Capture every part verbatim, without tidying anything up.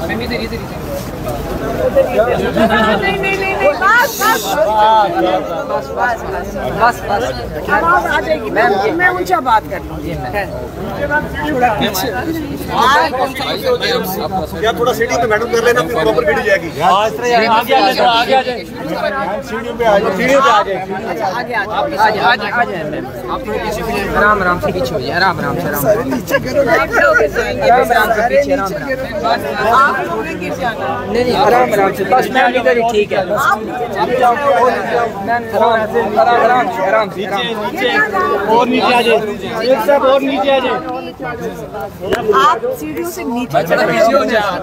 नहीं नहीं नहीं बस बस बस बस बस आवाज आ जाएगी। मैं मैं उनसे बात कर लूँगी। क्या थोड़ा सीटिंग पे मैडम कर लेना, फिर प्रॉपर वीडियो जाएगी। आगे आगे आ जाए, सीढ़ियों पे आ जाए, सीढ़ियों पे आ जाए। अच्छा आगे आ जाए, आ जाए आ जाए मैम। आप थोड़े पीछे आराम आराम से पीछे हो जाए, आराम आराम से आराम नीचे करो, आराम से पीछे आराम आप थोड़े गिर जाना। नहीं नहीं आराम आराम से, बस मैम इधर ही ठीक है। आप जाओ मैम, आराम आराम से आराम से नीचे और नीचे आ जाए, एक सब और नीचे आ जाए। आप सीढ़ियों से नीचे पीछे हो जाए,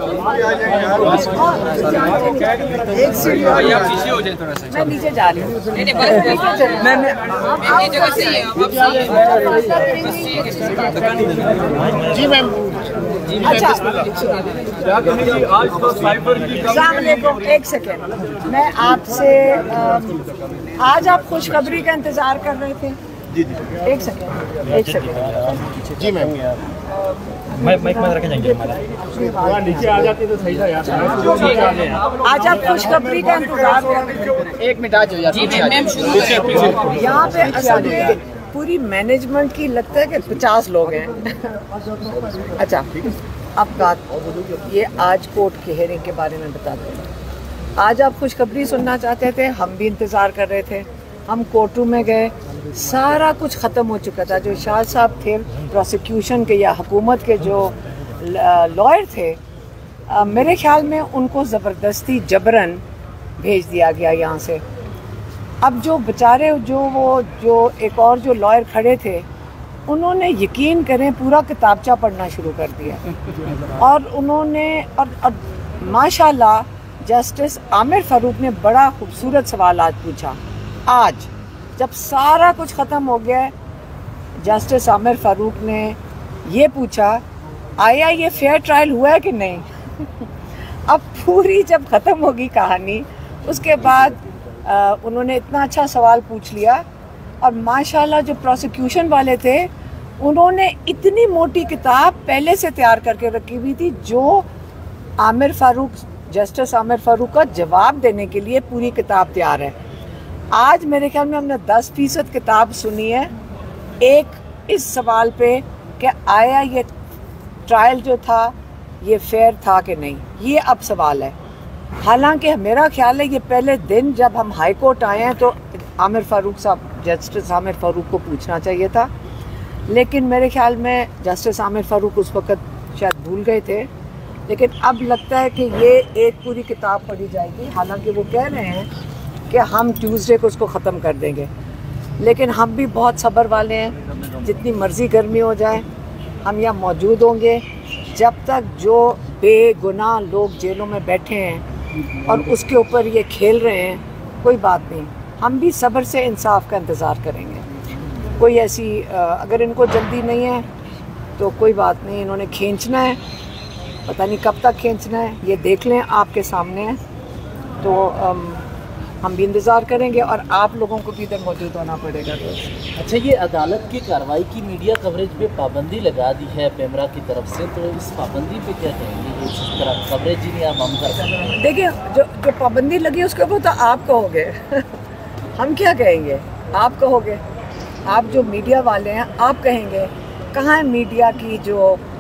एक सीढ़ी आप पीछे हो जाए थोड़ा सा। मैं नीचे जा रही हूँ। नहीं नहीं बस मैं मैं ये जगह सही है। जी मैम। अच्छा अस्सलाम वालेकुम, एक सेकेंड मैं आपसे, आज आप खुशखबरी का इंतजार कर रहे थे? जी जी एक सेकेंड एक सेकेंड जी मैम। माइक माइक में रखे जाएंगे हमारा, नीचे आ जाते तो सही था यार। आज आप खुशखबरी का इंतजार कर रहे थे? एक मिनट आ जाओ यार। यहाँ पे असल में पूरी मैनेजमेंट की लगता है कि पचास लोग हैं। अच्छा अब बात ये आज कोर्ट की हेयरिंग के बारे में बताते हैं। आज आप खुशखबरी सुनना चाहते थे, हम भी इंतज़ार कर रहे थे। हम कोर्ट रूम में गए, सारा कुछ ख़त्म हो चुका था। जो शाह साहब थे प्रोसिक्यूशन के या हुकूमत के जो लॉयर थे, आ, मेरे ख्याल में उनको ज़बरदस्ती जबरन भेज दिया गया यहाँ से। अब जो बेचारे जो वो जो एक और जो लॉयर खड़े थे, उन्होंने यकीन करें पूरा किताबचा पढ़ना शुरू कर दिया। और उन्होंने और, और माशाल्लाह जस्टिस आमिर फ़ारूक ने बड़ा खूबसूरत सवाल आज पूछा। आज जब सारा कुछ ख़त्म हो गया, जस्टिस आमिर फ़ारूक ने ये पूछा, आया ये फेयर ट्रायल हुआ है कि नहीं? अब पूरी जब ख़त्म होगी कहानी, उसके बाद आ, उन्होंने इतना अच्छा सवाल पूछ लिया। और माशाल्लाह जो प्रोसिक्यूशन वाले थे, उन्होंने इतनी मोटी किताब पहले से तैयार करके रखी हुई थी, जो आमिर फ़ारूक जस्टिस आमिर फ़ारूक का जवाब देने के लिए पूरी किताब तैयार है। आज मेरे ख्याल में हमने दस फीसद किताब सुनी है एक इस सवाल पे कि आया ये ट्रायल जो था ये फेयर था कि नहीं, ये अब सवाल है। हालांकि मेरा ख्याल है ये पहले दिन जब हम हाई कोर्ट आए हैं तो आमिर फ़ारूक साहब जस्टिस आमिर फ़ारूक को पूछना चाहिए था, लेकिन मेरे ख्याल में जस्टिस आमिर फ़ारूक उस वक़्त शायद भूल गए थे। लेकिन अब लगता है कि ये एक पूरी किताब पढ़ी जाएगी। हालांकि वो कह रहे हैं कि हम ट्यूसडे को उसको ख़त्म कर देंगे, लेकिन हम भी बहुत सब्र वाले हैं। जितनी मर्ज़ी गर्मी हो जाए हम यहाँ मौजूद होंगे जब तक जो बेगुनाह लोग जेलों में बैठे हैं और उसके ऊपर ये खेल रहे हैं। कोई बात नहीं, हम भी सब्र से इंसाफ का इंतज़ार करेंगे। कोई ऐसी अगर इनको जल्दी नहीं है तो कोई बात नहीं, इन्होंने खींचना है, पता नहीं कब तक खींचना है, ये देख लें आपके सामने है। तो अम, हम भी इंतज़ार करेंगे और आप लोगों को भी इधर मौजूद होना पड़ेगा। अच्छा, ये अदालत की कार्रवाई की मीडिया कवरेज पे पाबंदी लगा दी है पेमरा की तरफ से, तो इस पाबंदी पे क्या कहेंगे? ये जिस तरह कवरेज ही नहीं हम कर सकते। देखिए जो जो पाबंदी लगी उसके ऊपर तो आप कहोगे हम क्या कहेंगे? आप कहोगे, आप जो मीडिया वाले हैं आप कहेंगे। कहाँ है मीडिया की जो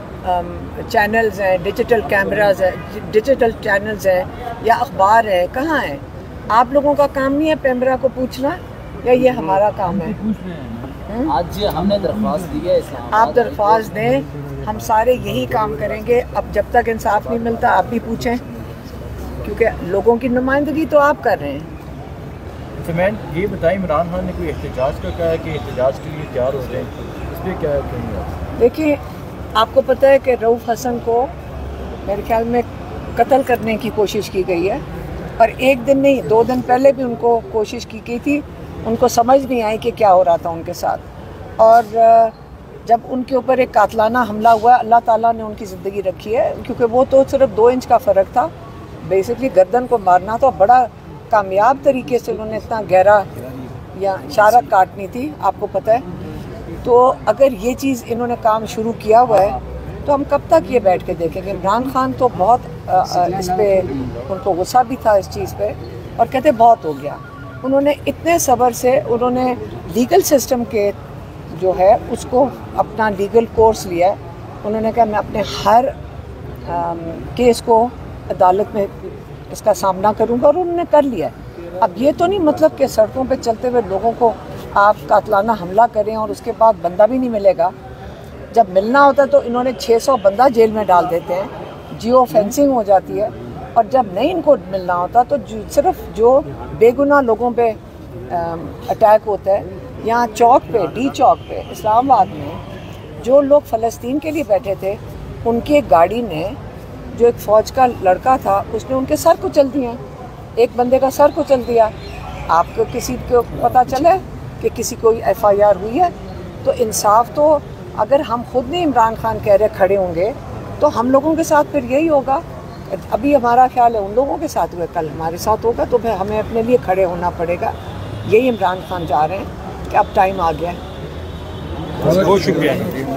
चैनल्स हैं, डिजिटल कैमराज है, डिजिटल चैनल्स हैं या अखबार है, कहाँ है? आप लोगों का काम नहीं है पेमरा को पूछना, या ये हमारा काम है? आज हमने दरख्वास्त दी है, आप दरख्वास्त दें, हम सारे यही काम करेंगे। अब जब तक इंसाफ नहीं मिलता आप भी पूछें, क्योंकि लोगों की नुमाइंदगी तो आप कर रहे हैं। तो मैं ये बताएं, इमरान खान ने कोई एहतजाज का कहा है कि एहतजाज के लिए तैयार हो जाए, इस पर क्या कहेंगे? देखिए आपको पता है कि रऊफ़ हसन को मेरे ख्याल में कत्ल करने की कोशिश की गई है, और एक दिन नहीं दो दिन पहले भी उनको कोशिश की गई थी। उनको समझ नहीं आई कि क्या हो रहा था उनके साथ, और जब उनके ऊपर एक कातलाना हमला हुआ, अल्लाह ताला ने उनकी ज़िंदगी रखी है, क्योंकि वो तो सिर्फ दो इंच का फ़र्क था, बेसिकली गर्दन को मारना था। बड़ा कामयाब तरीके से उन्होंने इतना गहरा या शारक काटनी थी, आपको पता है। तो अगर ये चीज़ इन्होंने काम शुरू किया हुआ है तो तो हम कब तक ये बैठ के देखेंगे। इमरान खान तो बहुत आ, आ, इस पर उनको गुस्सा भी था इस चीज़ पे, और कहते बहुत हो गया। उन्होंने इतने सब्र से उन्होंने लीगल सिस्टम के जो है उसको अपना लीगल कोर्स लिया। उन्होंने कहा मैं अपने हर आ, केस को अदालत में इसका सामना करूंगा, और उन्होंने कर लिया। अब ये तो नहीं मतलब कि सड़कों पे चलते हुए लोगों को आप कातलाना हमला करें और उसके बाद बंदा भी नहीं मिलेगा। जब मिलना होता है तो इन्होंने छह सौ बंदा जेल में डाल देते हैं, जियो फेंसिंग हो जाती है, और जब नहीं इनको मिलना होता तो जो, सिर्फ जो बेगुनाह लोगों पे अटैक होता है। यहाँ चौक पे, डी चौक पे इस्लामाबाद में जो लोग फ़लस्तीन के लिए बैठे थे, उनकी गाड़ी ने, जो एक फ़ौज का लड़का था, उसने उनके सर कुचल दिए। एक बंदे का सर कुचल दिया। आपको किसी को पता चला कि किसी कोई एफ आई आर हुई है? तो इंसाफ तो अगर हम खुद नहीं इमरान खान कह रहे खड़े होंगे तो हम लोगों के साथ फिर यही होगा। अभी हमारा ख्याल है उन लोगों के साथ हुआ, कल हमारे साथ होगा, तो फिर हमें अपने लिए खड़े होना पड़ेगा। यही इमरान खान चाह रहे हैं कि अब टाइम आ गया है। बहुत शुक्रिया।